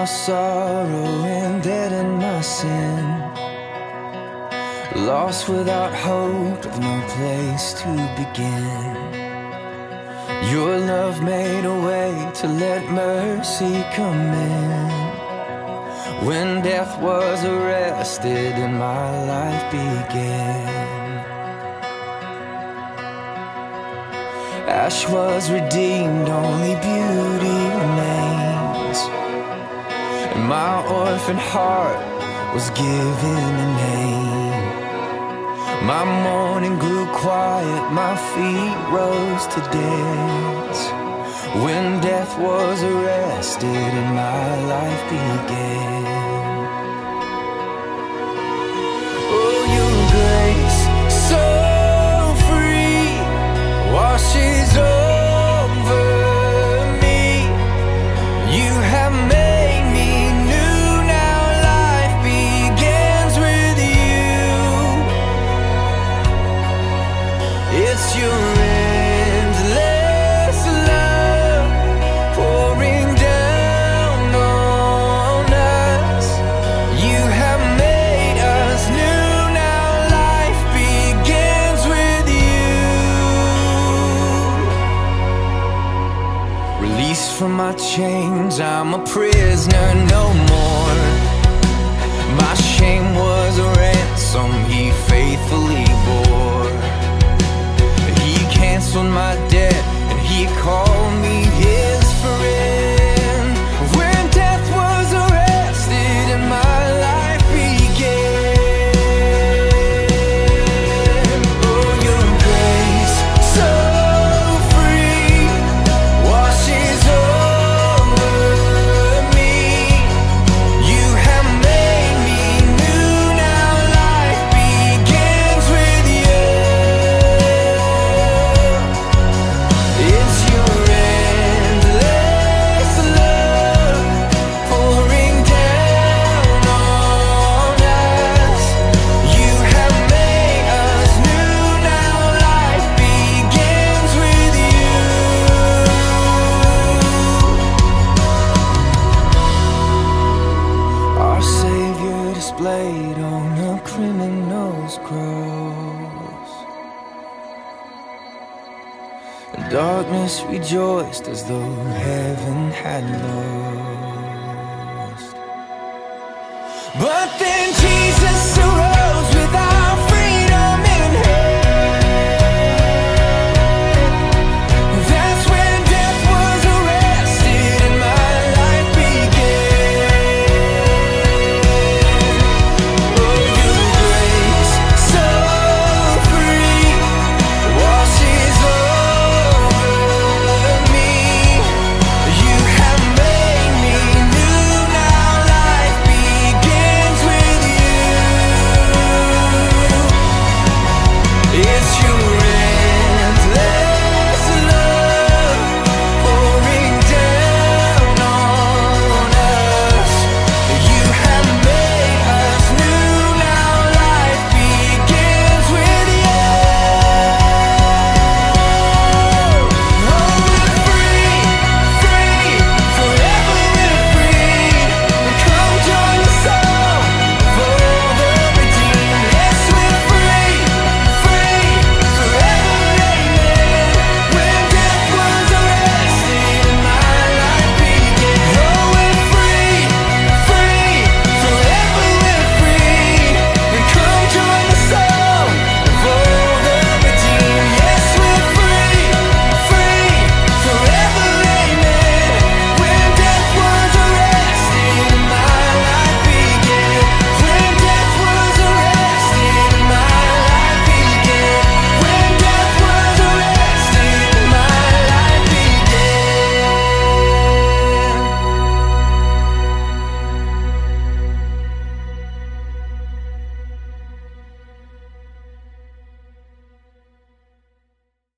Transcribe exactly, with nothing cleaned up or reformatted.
my sorrow and dead in my sin, lost without hope, with no place to begin. Your love made a way to let mercy come in. When death was arrested and my life began, ash was redeemed, only beauty remains, and my orphan heart was given a name. My mourning grew quiet, my feet rose to dance, when death was arrested and my life began. Oh, your grace, so free, washes over me. You have made me new, now life begins with you. It's your endless love pouring down on us. You have made us new, now life begins with you. Released from my chains, I'm a prisoner no more. My shame was a ransom he faithfully bore. He canceled my debt and he called me his friend. When death was arrested and my life began. Oh, your grace, so free, washes over me. You have made me new, now life begins with you. It's your endless love pouring down on us. You have made us new, now life begins with you. Our Savior displayed on a criminal's cross. Darkness rejoiced as though heaven had lost. But then